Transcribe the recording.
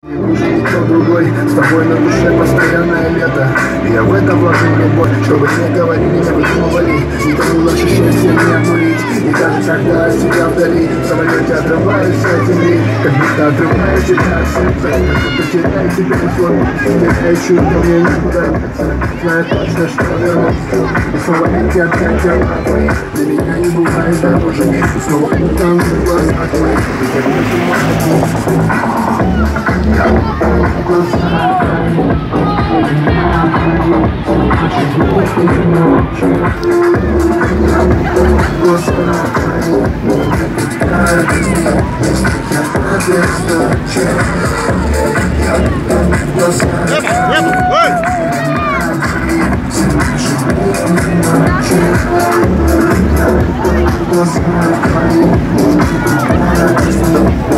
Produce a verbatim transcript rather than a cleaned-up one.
Нужен никто другой, с тобой на душе постоянное лето. Я в это вложил любовь, чтобы не говорили, не выдумывали. Никому лучше счастье не обнулить. И даже когда от тебя вдали, в самолете отрываюсь от земли, как будто отрываю тебя от сердца, как будто теряю тебя в форме. Теряю чувство, мне никуда деться. Знаю точно, что вернусь. И снова эти объятия твои для меня не бывает дороже. И снова не там в глазах твоих. И как будто Yep, yep,